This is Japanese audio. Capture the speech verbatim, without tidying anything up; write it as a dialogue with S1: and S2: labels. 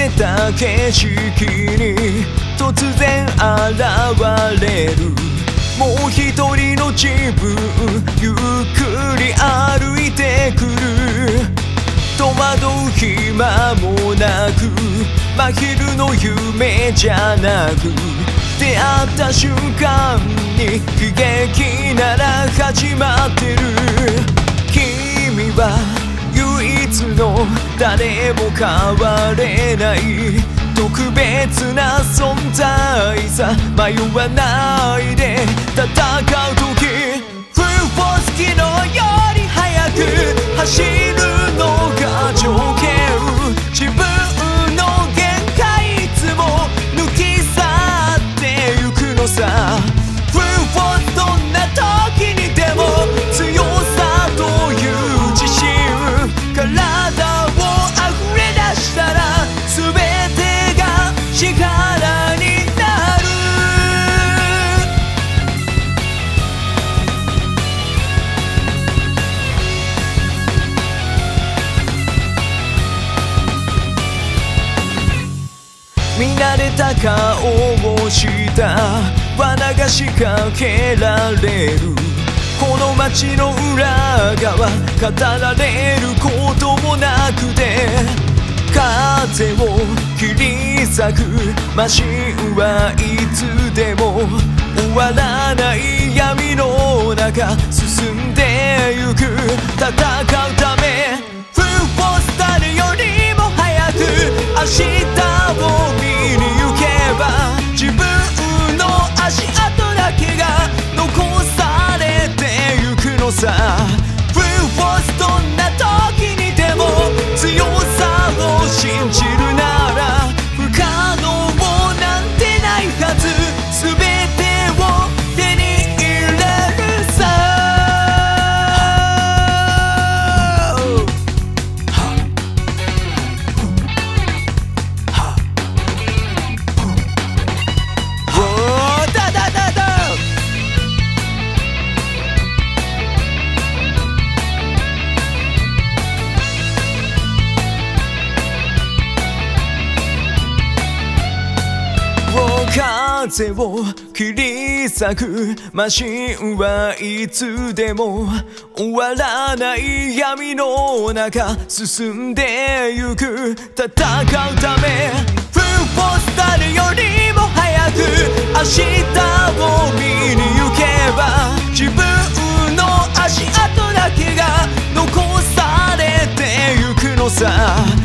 S1: れた景色に突然現れるもう一人の自分、ゆっくり歩いてくる。戸惑う暇もなく、真昼の夢じゃなく、出会った瞬間に悲劇なら始まってる。君は唯一の誰も変われない特別な存在さ。迷わないで戦う時、冬を好きのより速く走るのが条件。自分の限界いつも抜き去ってゆくのさ。冬をどんな時にでも強さという自信、体を溢れ出したら全てが力になる。見慣れた顔をした罠が仕掛けられる。この街の裏側語られることもなくて、風を切り裂くマシンはいつでも終わらない闇の中進んでゆく。戦うため冬を誰よりも早く明日を見に行けば、自分の足跡だけが残されてゆくのさ。冬をどんな時にでも強さを信じるなら不可能なんてないはず。全てを手に入れるさ。おだだだだ風を切り裂くマシンはいつでも終わらない闇の中進んでゆく。戦うため冬を誰よりも早く明日を見に行けば、自分の足跡だけが残されてゆくのさ。